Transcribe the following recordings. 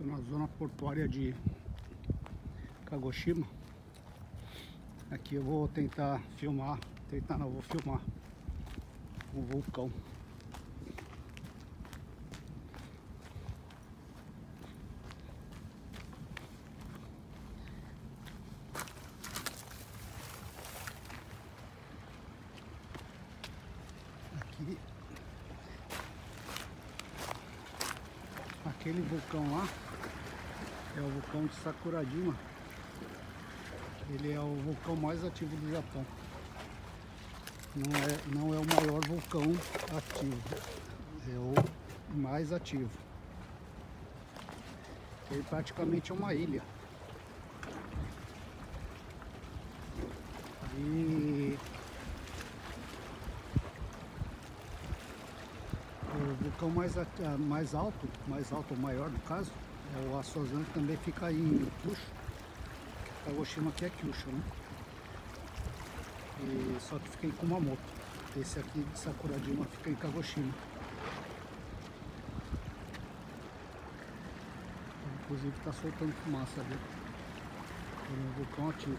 Estou na zona portuária de Kagoshima. Aqui eu vou tentar filmar, vou filmar o vulcão. Aqui, aquele vulcão lá é o vulcão de Sakurajima. Ele é o vulcão mais ativo do Japão. Não é o maior vulcão ativo, é o mais ativo. Ele praticamente é uma ilha. E o vulcão mais alto ou maior no caso, é o Asosan, que também fica aí em Kyushu. Kagoshima aqui é Kyushu, né? E só que fica em Kumamoto. Esse aqui de Sakurajima fica em Kagoshima. Inclusive está soltando fumaça ali. É um vulcão ativo.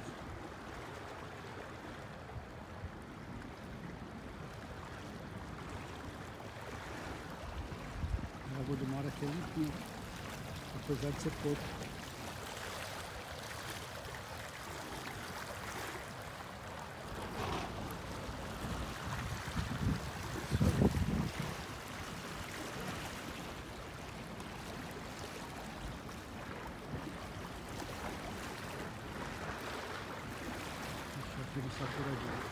A água do mar aqui é limpinha, apesar de ser pouco. Aqui no Sakurajima.